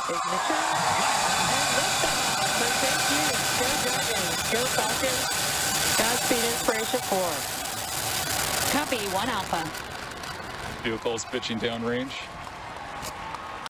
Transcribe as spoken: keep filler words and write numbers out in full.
Ignition. And liftoff for Saint Jude. Crew Dragon. Go Falcon. Godspeed Inspiration four. Copy, one Alpha. Vehicle is pitching downrange.